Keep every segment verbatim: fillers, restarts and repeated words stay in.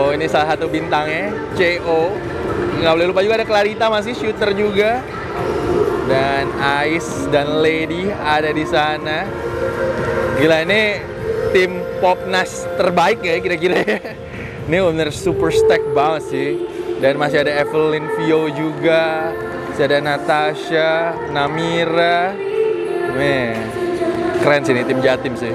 So ini salah satu bintangnya, C O. Nggak boleh lupa juga ada Clarita masih shooter juga. Dan Ice dan Lady ada di sana. Gila, ini tim Popnas terbaik ya kira-kira. Ini bener super stack banget sih. Dan masih ada Evelyn Vio juga. Masih ada Natasha, Namira. Nih, keren sih ini tim Jatim sih.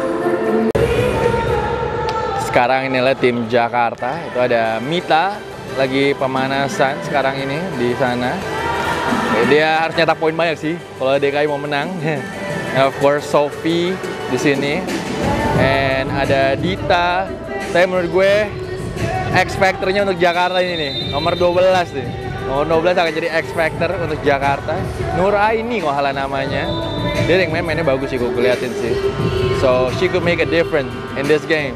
Sekarang inilah tim Jakarta. Itu ada Mita lagi pemanasan sekarang ini di sana. Dia harus nyetak poin banyak sih kalau D K I mau menang. And of course Sophie di sini. And ada Dita. Saya menurut gue X Factor-nya untuk Jakarta ini nih, nomor dua belas nih. Nomor dua belas akan jadi X Factor untuk Jakarta. Nur Aini kok halah namanya. Dia yang main mainnya bagus sih, gue liatin sih. So she could make a difference in this game.